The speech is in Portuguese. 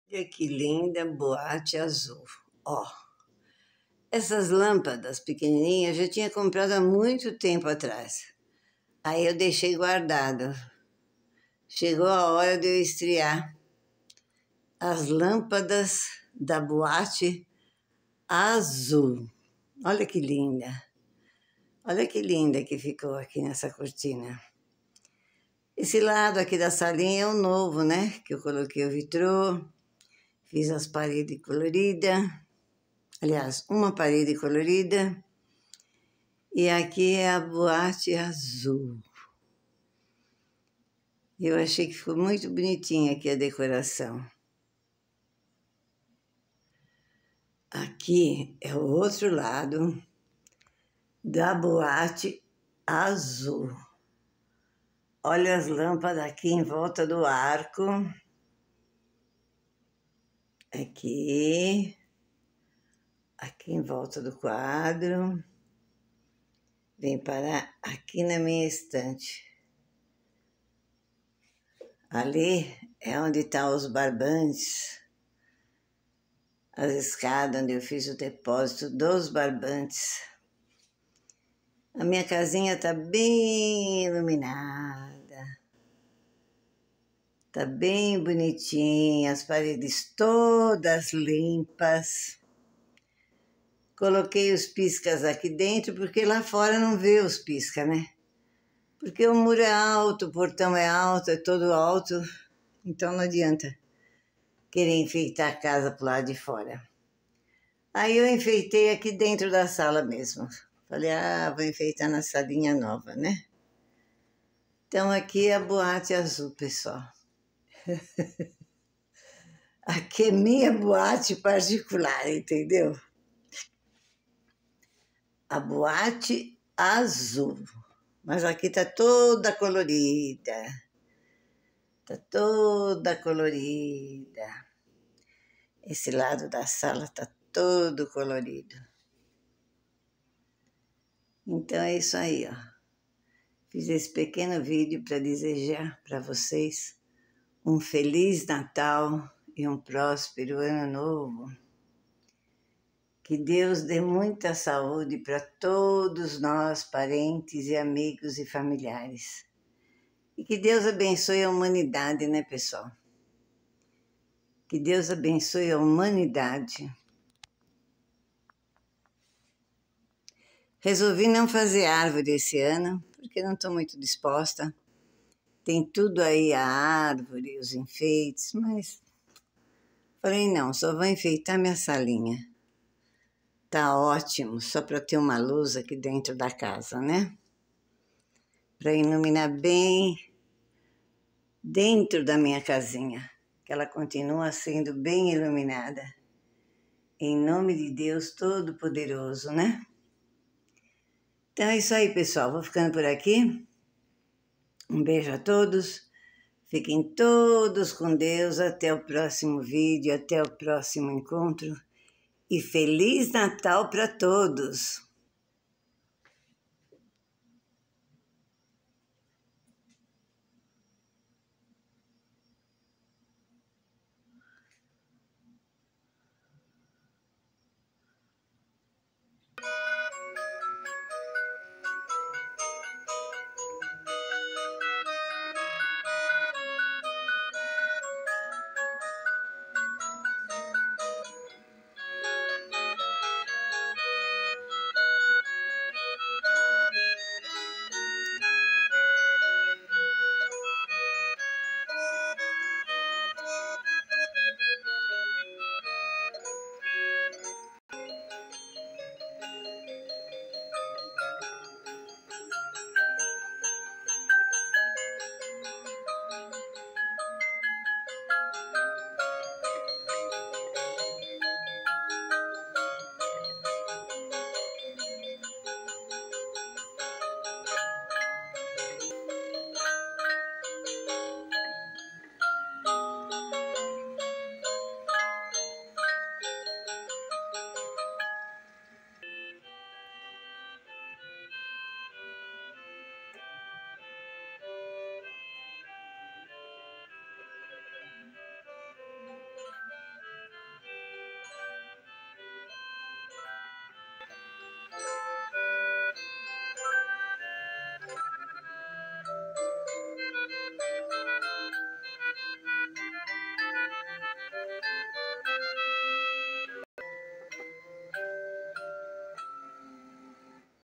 Olha que linda boate azul. Ó, essas lâmpadas pequenininhas eu já tinha comprado há muito tempo atrás. Aí eu deixei guardado. Chegou a hora de eu estrear as lâmpadas da boate azul. Olha que linda. Olha que linda que ficou aqui nessa cortina. Esse lado aqui da salinha é o novo, né? Que eu coloquei o vitrô, fiz as paredes coloridas. Aliás, uma parede colorida. E aqui é a boate azul. Eu achei que ficou muito bonitinha aqui a decoração. Aqui é o outro lado da boate azul. Olha as lâmpadas aqui em volta do arco. Aqui em volta do quadro. Vem parar aqui na minha estante. Ali é onde estão os barbantes, as escadas onde eu fiz o depósito dos barbantes. A minha casinha está bem iluminada, está bem bonitinha, as paredes todas limpas. Coloquei os piscas aqui dentro porque lá fora não vê os piscas, né? Porque o muro é alto, o portão é alto, é todo alto, então não adianta querer enfeitar a casa pro lado de fora. Aí eu enfeitei aqui dentro da sala mesmo. Falei, vou enfeitar na salinha nova, né? Então aqui é a boate azul, pessoal. Aqui é minha boate particular, entendeu? A boate azul. Mas aqui tá toda colorida. Tá toda colorida. Esse lado da sala tá todo colorido. Então é isso aí, ó. Fiz esse pequeno vídeo para desejar para vocês um Feliz Natal e um próspero Ano Novo. Que Deus dê muita saúde para todos nós, parentes e amigos e familiares. E que Deus abençoe a humanidade, né, pessoal? Que Deus abençoe a humanidade. Resolvi não fazer árvore esse ano, porque não estou muito disposta. Tem tudo aí, a árvore, os enfeites, mas falei, não, só vou enfeitar minha salinha. Tá ótimo, só para ter uma luz aqui dentro da casa, né? Para iluminar bem dentro da minha casinha, que ela continua sendo bem iluminada. Em nome de Deus Todo-Poderoso, né? Então é isso aí, pessoal. Vou ficando por aqui. Um beijo a todos. Fiquem todos com Deus. Até o próximo vídeo, até o próximo encontro. E Feliz Natal para todos!